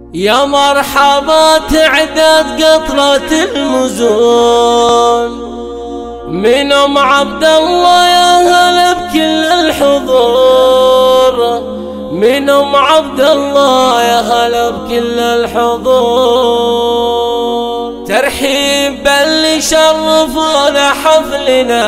يا مرحبا تعداد قطرة المزون من ام عبد الله، يا هلا بكل الحضور. من ام عبد الله يا هلا بكل الحضور. ترحيب باللي شرفونا حفلنا،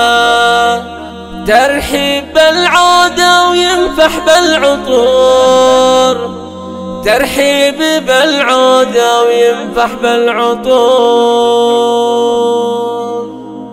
ترحيب بالعودة وينفح بالعطور. ترحيب بالعودة وينفح بالعطور.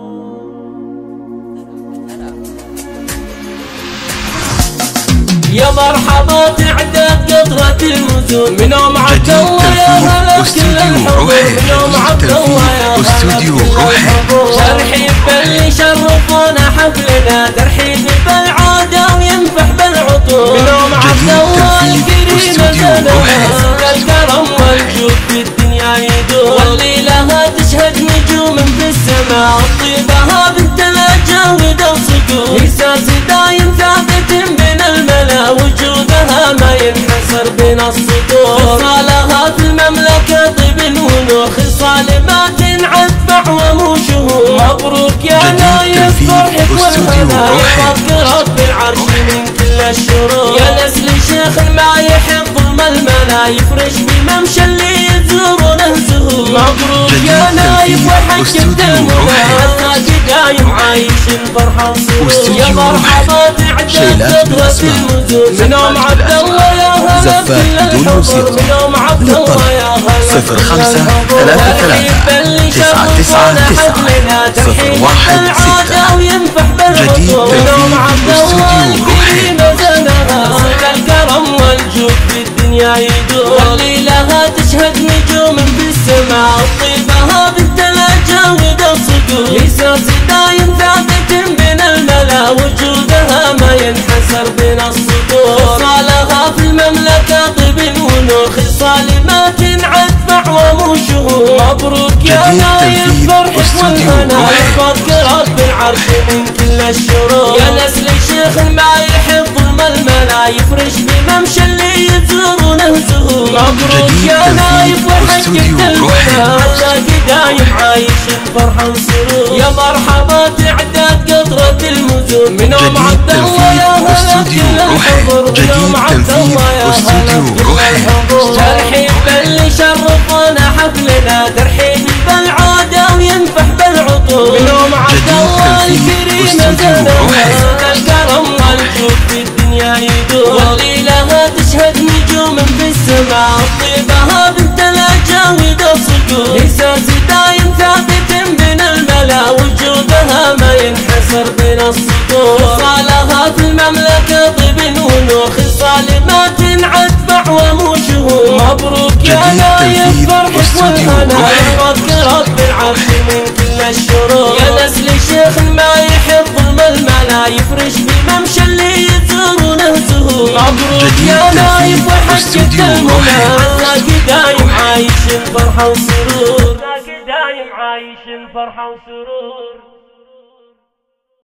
يا مرحبا تعداد قطرة المزون من ام عبد الله، يا هلا بكل الحضور. من ام عبد الله يا هلا بكل الحضور. ترحيب باللي شرفونا حفلنا، ترحيب بالعودة وينفح بالعطور. من ام عبد الله الكريمة زنها الكرم والجود في الدنيا يدور، والليلة تشهد نجوم في السماء. طيبها بنت الاجاود وصقور، احساس دايم ثابت بين الملا، وجودها ما ينحصر بين السطور. خصالها في المملكة طيب ونور، خصال ما تنعد بعوام وشهور. مبروك يا نايف فرحك والهنا، يحفظك رب العرش من كل الشرور. يا نسل شيخ ما يحب ظلم الملا، يفرش بممشى اللي يزورونه زهور. مبروك يا نايف وحققت المنى، عساك دايم عايش الفرحة والسرور. يا مرحبا تعداد قطرة المزون من ام عبد الله، يا هلا بكل الحضور. من ام عبد الله يا هلا بكل الحضور. ترحيب باللي شرفونا حفلنا، ترحيب بالعودة وينفح بالعطور. من ام عبد الله الكريمة زنها الكرم والجود في الدنيا يدور، والليلة تشهد نجوم في السماء. طيبها بنت الاجاود وصقور، احساس دايم ثابت بين الملا، وجودها ما ينحصر بين السطور. خصالها في المملكة طيب ونور، خصال ما تنعد بعوام وشهور. مبروك يا نايف فرحك والهنا، يحفظك رب العرش من كل الشرور. يا نسل شيخ ما يحب ظلم الملا، يفرش بممشى اللي يزورونه زهور. مبروك يا نايف وحققت المنى، عساك دايم عايش الفرحة والسرور. يا مرحبا تعداد قطرة المزون من ام عبد الله، يا هلا بكل الحضور. من ام عبد الله يا هلا بكل الحضور. ترحيب باللي شرفونا حفلنا، ترحيب بالعودة وينفح بالعطور. من ام عبد الله الكريمة زنها الكرم والجود في الدنيا يدور، والليلة تشهد نجوم في السماء. طيبها بنت الاجاود وصقور، احساس دايم ثابت بين الملا، وجودها ما ينحصر بين السطور. خصالها في المملكة طيب ونور، خصال ما تنعد بعوام وشهور. مبروك يا نايف فرحك والهنا، يحفظك رب العرش من كل الشرور. يا نسل شيخ ما يحب ظلم الملا، يفرش بممشى اللي يزورونه زهور. مبروك يا نايف وحققت المنى، عساك دايم عايش الفرحة والسرور. عساك دايم عايش الفرحة والسرور.